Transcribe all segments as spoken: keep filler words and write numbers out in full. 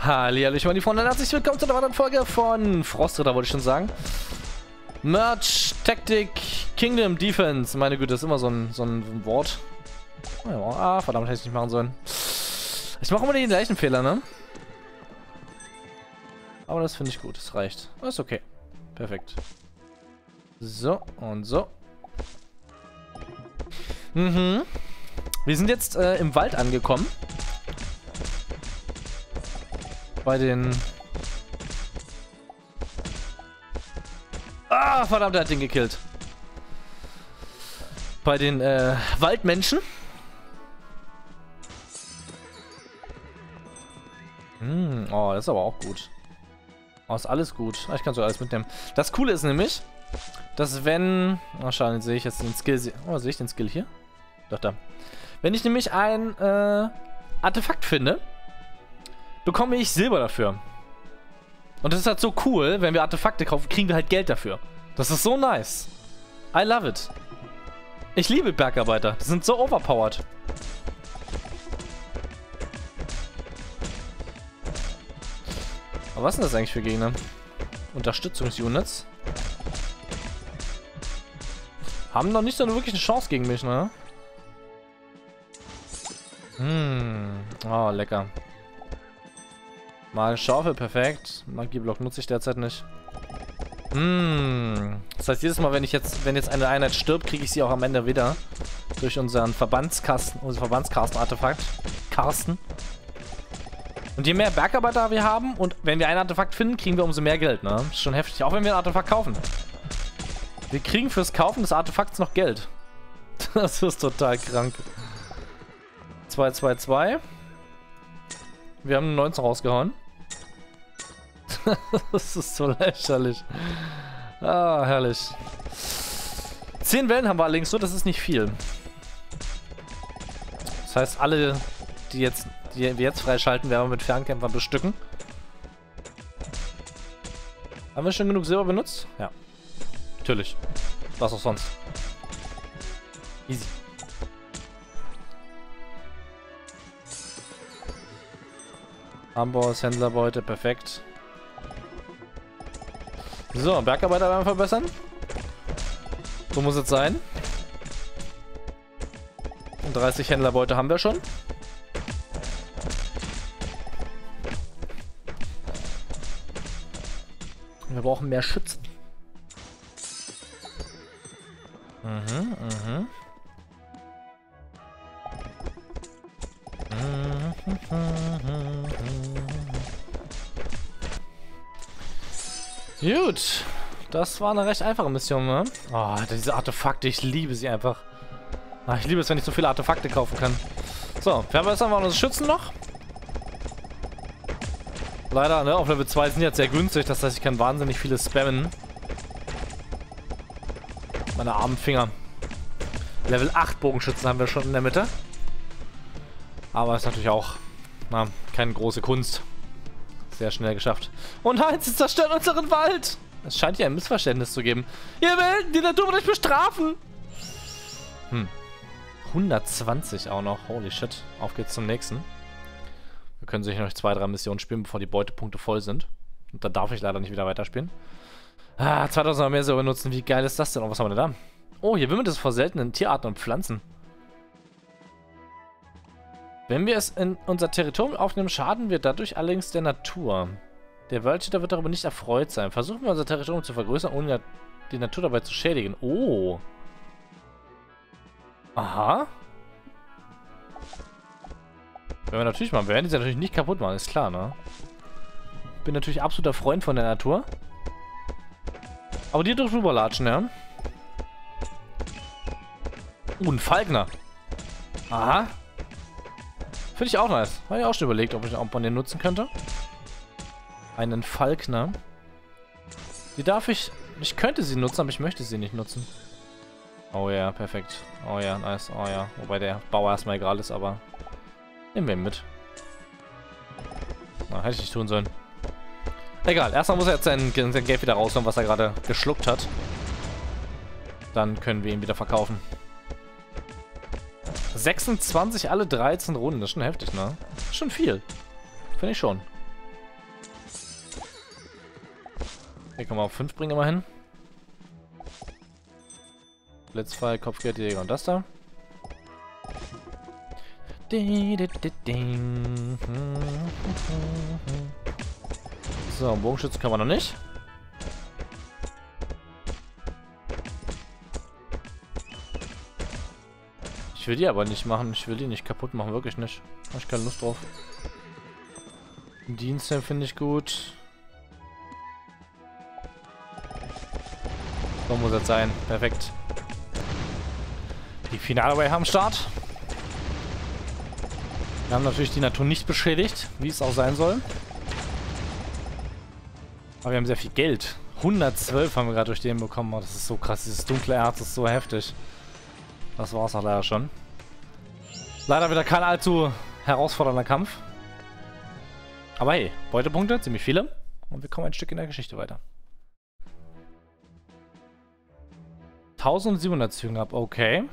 Hallihallo, ich meine die Freunde, herzlich willkommen zu einer weiteren Folge von Frostritter, wollte ich schon sagen. Merch, Tactic, Kingdom, Defense. Meine Güte, das ist immer so ein, so ein Wort. Oh ja, ah, verdammt, hätte ich nicht machen sollen. Ich mache immer den gleichen Fehler, ne? Aber das finde ich gut, das reicht. Das ist okay. Perfekt. So, und so. Mhm. Wir sind jetzt äh, im Wald angekommen. Bei den... Ah, verdammt, er hat den gekillt. Bei den äh, Waldmenschen. Hm, oh, das ist aber auch gut. Oh, ist alles gut. Ich kann so alles mitnehmen. Das Coole ist nämlich, dass wenn... Oh, schade, sehe ich jetzt den Skill... Oh, sehe ich den Skill hier? Doch, da. Wenn ich nämlich ein äh, Artefakt finde, bekomme ich Silber dafür. Und das ist halt so cool, wenn wir Artefakte kaufen, kriegen wir halt Geld dafür. Das ist so nice. I love it. Ich liebe Bergarbeiter. Die sind so overpowered. Aber was sind das eigentlich für Gegner? Unterstützungsunits. Haben noch nicht so eine wirkliche Chance gegen mich, ne? Hm. Oh, lecker. Mal Schaufel, perfekt. Magieblock nutze ich derzeit nicht. Hm. Das heißt, jedes Mal, wenn ich jetzt, wenn jetzt eine Einheit stirbt, kriege ich sie auch am Ende wieder. Durch unseren Verbandskasten, unser Verbandskasten-Artefakt. Karsten. Und je mehr Bergarbeiter wir haben und wenn wir ein Artefakt finden, kriegen wir umso mehr Geld, ne? Das ist schon heftig. Auch wenn wir ein Artefakt kaufen. Wir kriegen fürs Kaufen des Artefakts noch Geld. Das ist total krank. zwei, zwei, zwei. Wir haben neunzehn rausgehauen. Das ist so lächerlich. Ah, herrlich. zehn Wellen haben wir allerdings so, das ist nicht viel. Das heißt, alle, die jetzt, die wir jetzt freischalten, werden wir mit Fernkämpfern bestücken. Haben wir schon genug Silber benutzt? Ja. Natürlich. Was auch sonst. Easy. Amboss, Händlerbeute, perfekt. So, Bergarbeiter werden wir verbessern. So muss es sein. Und dreißig Händlerbeute haben wir schon. Und wir brauchen mehr Schützen. Mhm, mhm. Gut, das war eine recht einfache Mission, ne? Oh, diese Artefakte, ich liebe sie einfach. Ach, ich liebe es, wenn ich so viele Artefakte kaufen kann. So, verbessern wir unsere Schützen noch. Leider, ne, auf Level zwei sind jetzt sehr günstig, das heißt, ich kann wahnsinnig viele spammen. Meine armen Finger. Level acht Bogenschützen haben wir schon in der Mitte. Aber ist natürlich auch, na, keine große Kunst. Sehr schnell geschafft. Und Heinz, sie zerstören unseren Wald! Es scheint hier ein Missverständnis zu geben. Ihr Wilden, die Natur wird euch bestrafen! Hm. hundertzwanzig auch noch. Holy shit. Auf geht's zum nächsten. Wir können sicher noch zwei, drei Missionen spielen, bevor die Beutepunkte voll sind. Und dann darf ich leider nicht wieder weiterspielen. Ah, zweitausend mehr so benutzen. Wie geil ist das denn? Oh, was haben wir denn da? Oh, hier wimmelt es vor seltenen Tierarten und Pflanzen. Wenn wir es in unser Territorium aufnehmen, schaden wir dadurch allerdings der Natur. Der Waldschütter wird darüber nicht erfreut sein. Versuchen wir unser Territorium zu vergrößern, ohne die Natur dabei zu schädigen. Oh. Aha. Wenn wir natürlich mal, wir werden die natürlich nicht kaputt machen, ist klar, ne? Ich bin natürlich absoluter Freund von der Natur. Aber die dürfen rüberlatschen, ja? Uh, ein Falkner. Aha. Finde ich auch nice. Habe ich auch schon überlegt, ob, ich, ob man den nutzen könnte. Einen Falkner. Die darf ich... Ich könnte sie nutzen, aber ich möchte sie nicht nutzen. Oh ja, perfekt. Oh ja, nice. Oh ja. Wobei der Bauer erstmal egal ist, aber... Nehmen wir ihn mit. Na, hätte ich nicht tun sollen. Egal, erstmal muss er jetzt sein, sein Geld wieder rausholen, was er gerade geschluckt hat. Dann können wir ihn wieder verkaufen. sechsundzwanzig alle dreizehn Runden, das ist schon heftig, ne? Das ist schon viel. Finde ich schon. Hier kann man auf fünf bringen immerhin. Blitzpfeil, Kopfgeldjäger und das da. So, Bogenschützen kann man noch nicht. Ich will die aber nicht machen. Ich will die nicht kaputt machen. Wirklich nicht. Habe ich keine Lust drauf. Dienste finde ich gut. So muss es sein. Perfekt. Die Finale Wave am Start. Wir haben natürlich die Natur nicht beschädigt, wie es auch sein soll. Aber wir haben sehr viel Geld. hundertzwölf haben wir gerade durch den bekommen. Oh, das ist so krass. Dieses dunkle Erz ist so heftig. Das war es auch leider schon. Leider wieder kein allzu herausfordernder Kampf. Aber hey, Beutepunkte, ziemlich viele. Und wir kommen ein Stück in der Geschichte weiter. tausendsiebenhundert Zügen ab, okay.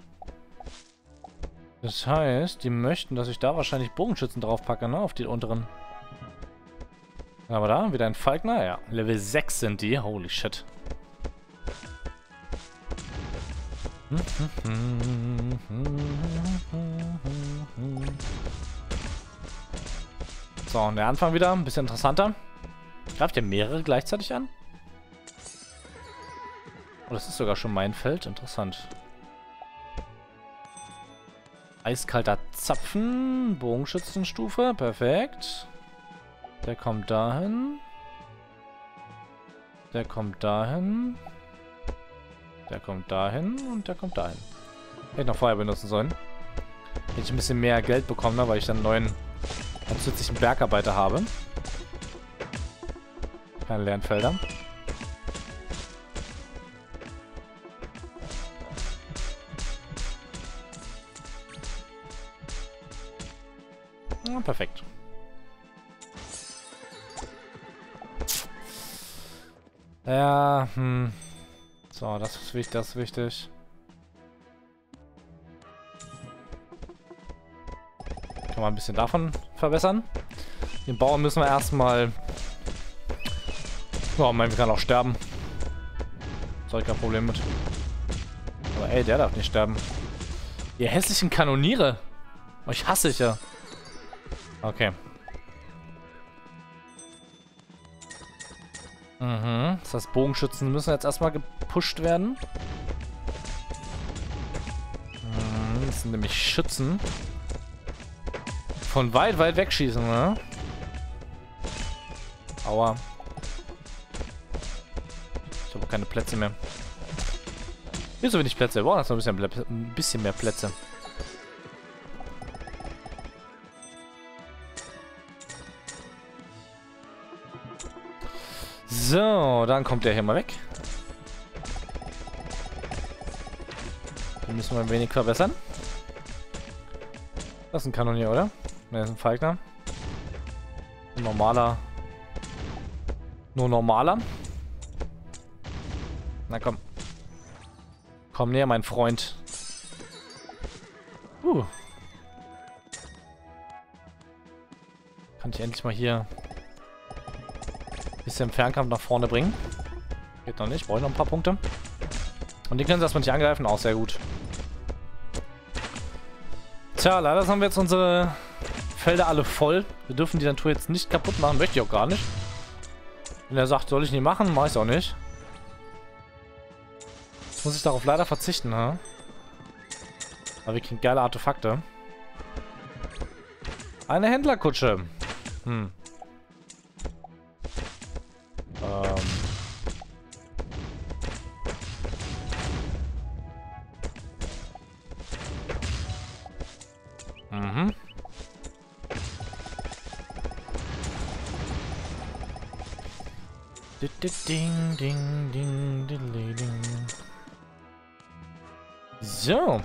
Das heißt, die möchten, dass ich da wahrscheinlich Bogenschützen drauf packe, ne? Auf die unteren. Aber da, wieder ein Falkner, ja. Level sechs sind die, holy shit. So, und der Anfang wieder, ein bisschen interessanter. Greift ihr mehrere gleichzeitig an? Oh, das ist sogar schon mein Feld, interessant. Eiskalter Zapfen, Bogenschützenstufe, perfekt. Der kommt dahin. Der kommt dahin. Der kommt dahin und der kommt dahin. Hätte ich noch vorher benutzen sollen. Hätte ich ein bisschen mehr Geld bekommen, ne, weil ich dann einen neuen zusätzlichen Bergarbeiter habe. Keine Lernfelder. Ja, perfekt. Ja, hm. So, das ist wichtig, das ist wichtig. Kann man ein bisschen davon verbessern. Den Bauern müssen wir erstmal... Oh, mein, wir kann auch sterben. Da habe ich kein Problem mit. Aber ey, der darf nicht sterben. Ihr hässlichen Kanoniere. Euch hasse ich ja. Okay. Mhm. Das heißt, Bogenschützen müssen jetzt erstmal gepusht werden. Mhm, das sind nämlich Schützen. Von weit, weit wegschießen, ne? Aua. Ich habe auch keine Plätze mehr. Hier so wenig Plätze. Wir brauchen jetzt noch ein bisschen, ein bisschen mehr Plätze. So, dann kommt der hier mal weg. Den müssen wir ein wenig verbessern. Das ist ein Kanonier, oder? Ne, das ist ein Falkner. Ein normaler. Nur normaler. Na komm. Komm näher, mein Freund. Uh. Kann ich endlich mal hier ein bisschen Fernkampf nach vorne bringen. Geht noch nicht, brauche ich noch ein paar Punkte. Und die können sie erstmal nicht angreifen, auch sehr gut. Tja, leider haben wir jetzt unsere Felder alle voll. Wir dürfen die Natur jetzt nicht kaputt machen, möchte ich auch gar nicht. Wenn er sagt, soll ich nicht machen, mache ich es auch nicht. Jetzt muss ich darauf leider verzichten, ha? Aber wir kriegen geile Artefakte. Eine Händlerkutsche. Hm. Ähm. Mhm. Ding, ding, ding, ding, ding. So.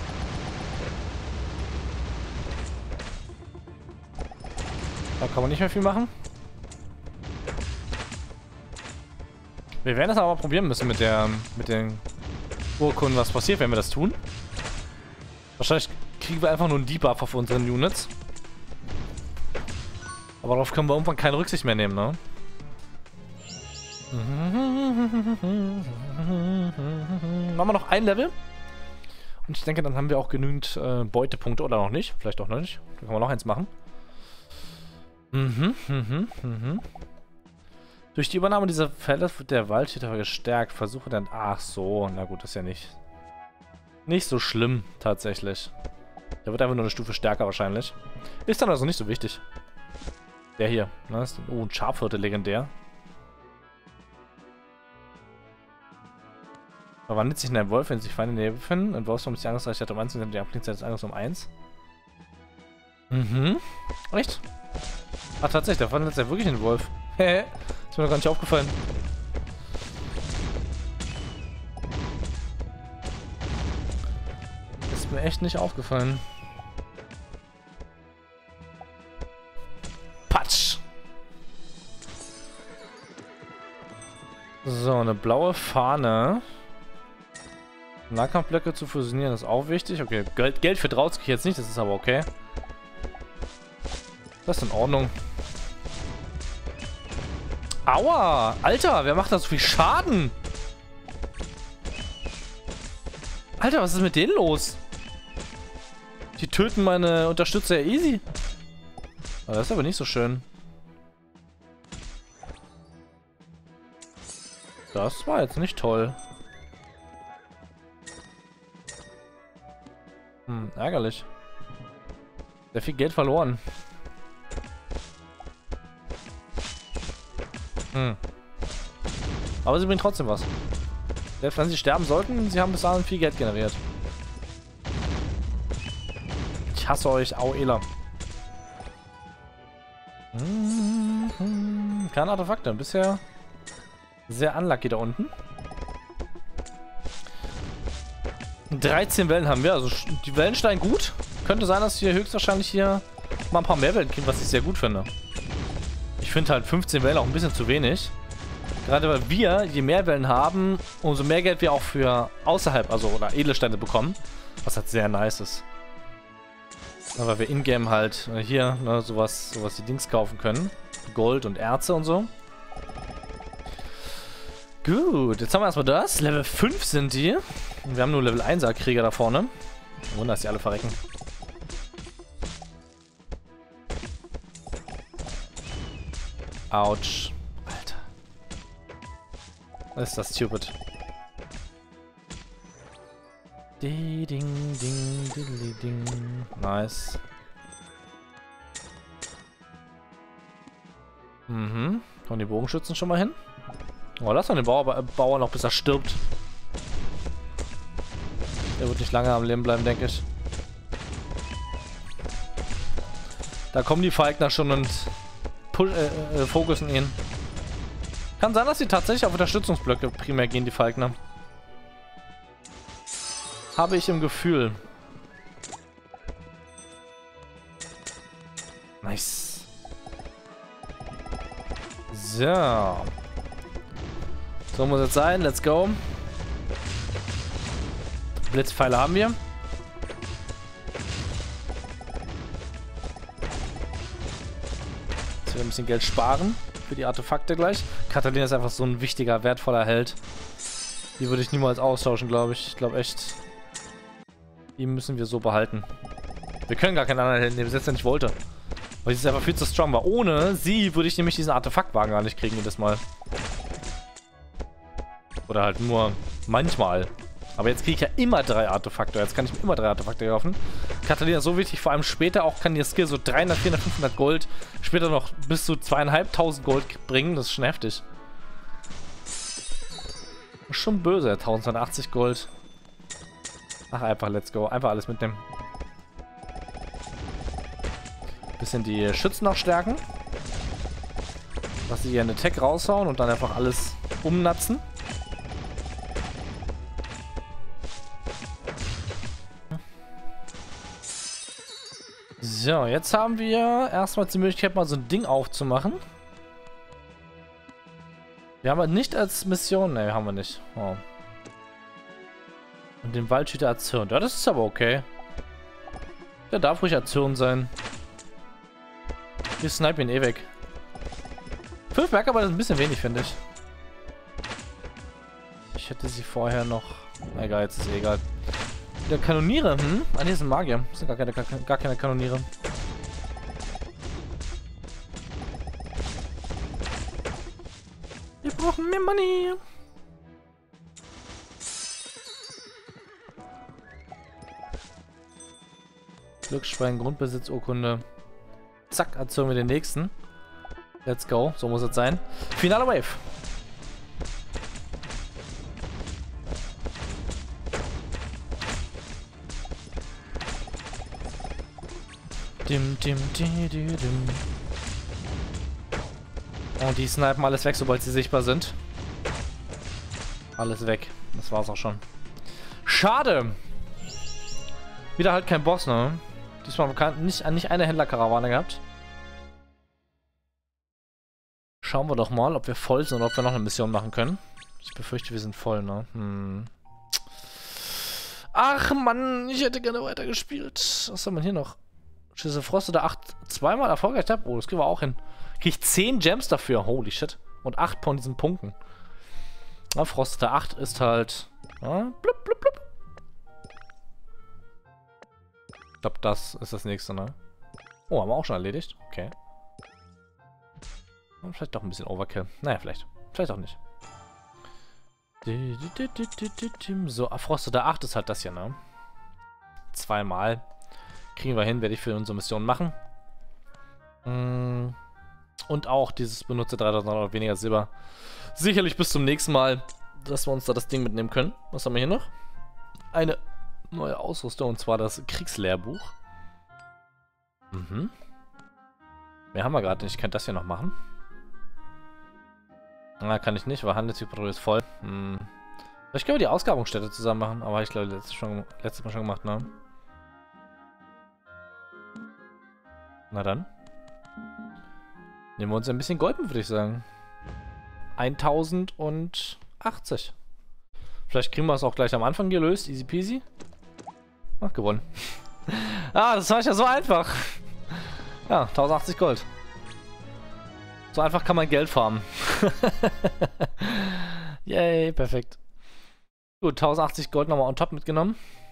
Da kann man nicht mehr viel machen. Wir werden das aber probieren müssen mit der mit den Urkunden, was passiert, wenn wir das tun. Wahrscheinlich kriegen wir einfach nur einen Debuff auf unseren Units. Aber darauf können wir irgendwann keine Rücksicht mehr nehmen, ne? Machen wir noch ein Level. Und ich denke, dann haben wir auch genügend äh, Beutepunkte. Oder noch nicht. Vielleicht auch noch nicht. Da können wir noch eins machen. Mhm, mhm, mhm. Durch die Übernahme dieser Fälle wird der Waldhüter gestärkt. Versuche dann... Ach so. Na gut, ist ja nicht... Nicht so schlimm, tatsächlich. Der wird einfach nur eine Stufe stärker wahrscheinlich. Ist dann also nicht so wichtig. Der hier. Ne? Ist, oh, ein Schafhirte legendär. Verwandelt sich in einen Wolf, wenn sich Feinde in der Nähe befinden. Ein Wolfsform ist die Angriffsreichweite um eins und die Abklingzeit des Angriffs um eins. Mhm. Echt? Ah, tatsächlich, der verwandelt sich ja wirklich in den Wolf. Hehe. Ist mir noch gar nicht aufgefallen. Ist mir echt nicht aufgefallen. Patsch! So, eine blaue Fahne. Nahkampfblöcke zu fusionieren ist auch wichtig. Okay, Geld, Geld für Drauz kriege ich jetzt nicht, das ist aber okay. Das ist in Ordnung. Aua! Alter, wer macht da so viel Schaden? Alter, was ist mit denen los? Die töten meine Unterstützer ja easy. Aber das ist aber nicht so schön. Das war jetzt nicht toll. Hm, ärgerlich. Sehr viel Geld verloren. Hm. Aber sie bringen trotzdem was. Selbst wenn sie sterben sollten, sie haben bis dahin viel Geld generiert. Ich hasse euch, Auela. Hm, keine Artefakte. Bisher sehr unlucky da unten. dreizehn Wellen haben wir, also die Wellen steigen gut. Könnte sein, dass wir höchstwahrscheinlich hier mal ein paar mehr Wellen kriegen, was ich sehr gut finde. Ich finde halt fünfzehn Wellen auch ein bisschen zu wenig. Gerade weil wir, je mehr Wellen haben, umso mehr Geld wir auch für außerhalb, also oder Edelsteine bekommen. Was halt sehr nice ist. Ja, weil wir in-game halt äh, hier ne, sowas, sowas die Dings kaufen können. Gold und Erze und so. Gut, jetzt haben wir erstmal das. Level fünf sind die. Und wir haben nur Level einser Krieger da vorne. Wunder, dass die alle verrecken. Autsch. Alter. Was ist das stupid? Di ding ding ding ding. Nice. Mhm. Kommen die Bogenschützen schon mal hin? Oh, lass mal den Bauer, Bauer noch, bis er stirbt. Der wird nicht lange am Leben bleiben, denke ich. Da kommen die Falkner schon und push, äh, äh, fokussen ihn. Kann sein, dass sie tatsächlich auf Unterstützungsblöcke primär gehen, die Falkner. Habe ich im Gefühl. Nice. So. So muss es sein. Let's go. Blitzpfeile haben wir. Jetzt wieder ein bisschen Geld sparen für die Artefakte gleich. Katalin ist einfach so ein wichtiger, wertvoller Held. Die würde ich niemals austauschen, glaube ich. Ich glaube echt, die müssen wir so behalten. Wir können gar keinen anderen Helden nehmen, selbst wenn ich wollte. Weil sie ist einfach viel zu strong war. Ohne sie würde ich nämlich diesen Artefaktwagen gar nicht kriegen jedes Mal. Oder halt nur manchmal. Aber jetzt kriege ich ja immer drei Artefakte. Jetzt kann ich mir immer drei Artefakte kaufen. Katalina ist so wichtig, vor allem später auch kann ihr Skill so dreihundert, vierhundert, fünfhundert Gold, später noch bis zu zweitausendfünfhundert Gold bringen. Das ist schon heftig. Ist schon böse, eintausendzweihundertachtzig Gold. Ach, einfach let's go. Einfach alles mitnehmen. Bisschen die Schützen noch stärken. Dass sie ihren Attack raushauen und dann einfach alles umnatzen. So, jetzt haben wir erstmal die Möglichkeit, mal so ein Ding aufzumachen. Wir haben halt nicht als Mission... Ne, haben wir nicht. Oh. Und den Waldhüter erzürnt. Ja, das ist aber okay. Der darf ruhig erzürnt sein. Wir snipen ihn eh weg. Fünf Bergarbeit ist ein bisschen wenig, finde ich. ich hätte sie vorher noch... Egal, jetzt ist eh egal. Der Kanoniere, hm? Ah, ne, sind Magier. Das sind gar keine, gar, gar keine Kanoniere. Wir brauchen mehr Money. Glücksschwein, Grundbesitzurkunde. Zack, erzeugen wir den nächsten. Let's go, so muss es sein. Finale Wave. Dim, dim, dim, dim, dim. Und die snipen alles weg, sobald sie sichtbar sind. Alles weg. Das war's auch schon. Schade. Wieder halt kein Boss, ne? Diesmal haben wir nicht, nicht eine Händlerkarawane gehabt. Schauen wir doch mal, ob wir voll sind oder ob wir noch eine Mission machen können. Ich befürchte, wir sind voll, ne? Hm. Ach Mann, ich hätte gerne weitergespielt. Was haben wir hier noch? Schüsse Frost oder acht zweimal erfolgreich habe. Oh, das kriegen wir auch hin. Kriege ich zehn Gems dafür. Holy shit. Und acht von diesen Punkten. Na, Frostete acht ist halt... Ja, blub, blub, blub. Ich glaube, das ist das nächste, ne? Oh, haben wir auch schon erledigt. Okay. Und vielleicht doch ein bisschen Overkill. Naja, vielleicht. Vielleicht auch nicht. So, Frostete acht ist halt das hier, ne? Zweimal. Kriegen wir hin, werde ich für unsere Mission machen. Und auch dieses benutze dreitausend oder weniger Silber. Sicherlich bis zum nächsten Mal, dass wir uns da das Ding mitnehmen können. Was haben wir hier noch? Eine neue Ausrüstung, und zwar das Kriegslehrbuch. Mhm. Mehr haben wir gerade nicht. Ich kann das hier noch machen. Na, kann ich nicht, weil Handelshypotropie ist voll. Hm. Ich glaube, die Ausgrabungsstätte zusammen machen, aber ich glaube, letztes, schon, letztes Mal schon gemacht, ne? Na dann. Nehmen wir uns ein bisschen Gold mit, würde ich sagen. eintausendachtzig. Vielleicht kriegen wir es auch gleich am Anfang gelöst. Easy peasy. Ach, gewonnen. Ah, das war ja so einfach. Ja, tausendachtzig Gold. So einfach kann man Geld farmen. Yay, perfekt. Gut, tausendachtzig Gold nochmal on top mitgenommen.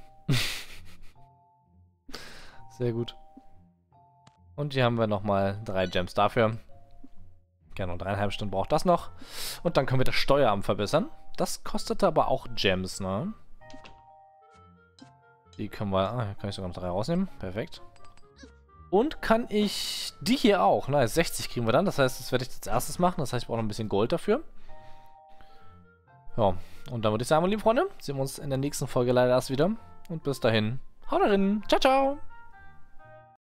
Sehr gut. Und hier haben wir nochmal drei Gems dafür. Genau, dreieinhalb Stunden braucht das noch. Und dann können wir das Steueramt verbessern. Das kostet aber auch Gems, ne? Die können wir... Ah, kann ich sogar noch drei rausnehmen. Perfekt. Und kann ich die hier auch. Na, sechzig kriegen wir dann. Das heißt, das werde ich als erstes machen. Das heißt, ich brauche noch ein bisschen Gold dafür. Ja, und dann würde ich sagen, meine lieben Freunde, sehen wir uns in der nächsten Folge leider erst wieder. Und bis dahin, haut rein. Ciao, ciao.